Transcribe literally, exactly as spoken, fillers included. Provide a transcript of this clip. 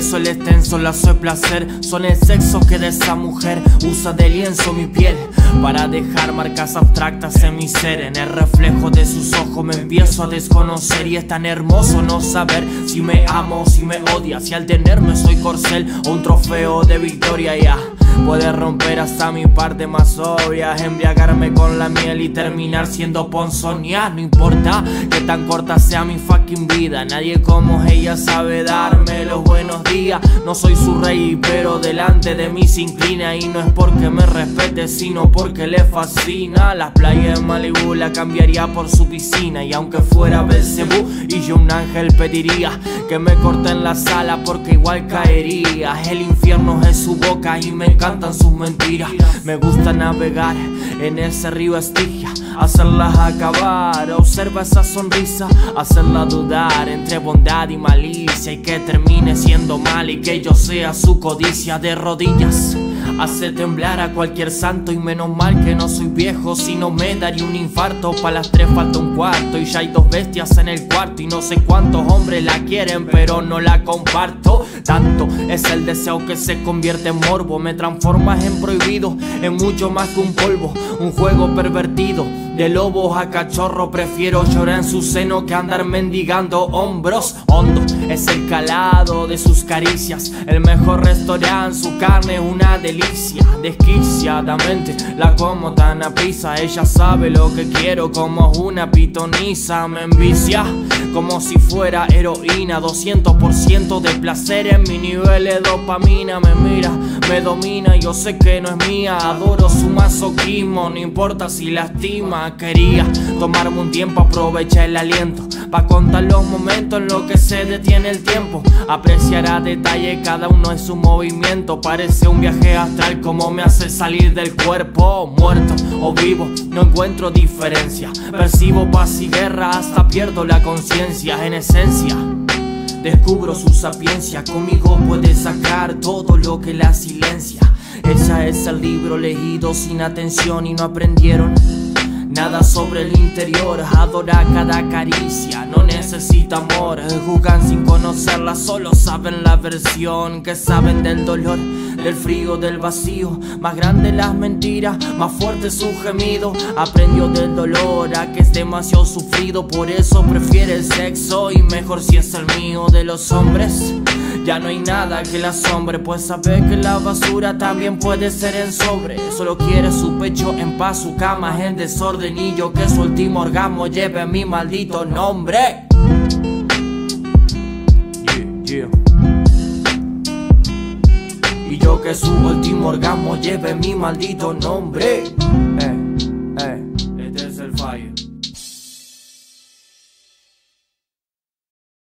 intenso, el extenso, lazo de placer. Son el sexo que de esa mujer usa de lienzo mi piel para dejar marcas abstractas en mi ser. En el reflejo de sus ojos me empiezo a desconocer, y es tan hermoso no saber si me amo o si me odia, si al tenerme soy corcel o un trofeo de victoria. Ya puede romper hasta mi parte más obvia, embriagarme con la miel y terminar siendo ponzoña. No importa que tan corta sea mi fucking vida, nadie como ella sabe darme los buenos días. No soy su rey, pero delante de mí se inclina, y no es porque me respete, sino porque le fascina. Las playas de Malibu la cambiaría por su piscina, y aunque fuera Belcebú y yo un ángel pediría que me corten la sala porque igual caería. El infierno es su boca y me encantan sus mentiras. Me gusta navegar en ese río Estigia, hacerlas acabar. Observa esa sonrisa, hacerla dudar entre bondad y malicia, y que termine siendo mal y que yo sea su codicia. De rodillas hace temblar a cualquier santo, y menos mal que no soy viejo, si no me daría un infarto. Pa' las tres falta un cuarto y ya hay dos bestias en el cuarto, y no sé cuántos hombres la quieren pero no la comparto. Tanto es el deseo que se convierte en morbo, me transformas en prohibido, en mucho más que un polvo, un juego pervertido. De lobos a cachorro prefiero llorar en su seno que andar mendigando hombros. Hondo es el calado de sus caricias, el mejor restaurante, su carne es una delicia. Desquiciadamente la como tan a prisa, ella sabe lo que quiero como una pitoniza. Me envicia como si fuera heroína, doscientos por ciento de placer en mi nivel de dopamina. Me mira, me domina, yo sé que no es mía, adoro su masoquismo, no importa si lastima. Quería tomarme un tiempo, aprovecha el aliento pa' contar los momentos en los que se detiene el tiempo. Apreciar a detalle cada uno de su movimiento, parece un viaje astral como me hace salir del cuerpo. Muerto o vivo, no encuentro diferencia, percibo paz y guerra hasta pierdo la conciencia. En esencia descubro su sapiencia, conmigo puede sacar todo lo que la silencia. Ella es el libro leído sin atención y no aprendieron nada sobre el interior. Adora cada caricia, no necesita amor. Jugan sin conocerla, solo saben la versión que saben del dolor, del frío, del vacío. Más grande las mentiras, más fuerte su gemido. Aprendió del dolor a que es demasiado sufrido, por eso prefiere el sexo, y mejor si es el mío. De los hombres ya no hay nada que la asombre, pues sabe que la basura también puede ser en sobre. Solo quiere su pecho en paz, su cama en desorden, y yo que su último orgasmo lleve mi maldito nombre. Yeah, yeah. Y yo que su último orgasmo lleve mi maldito nombre.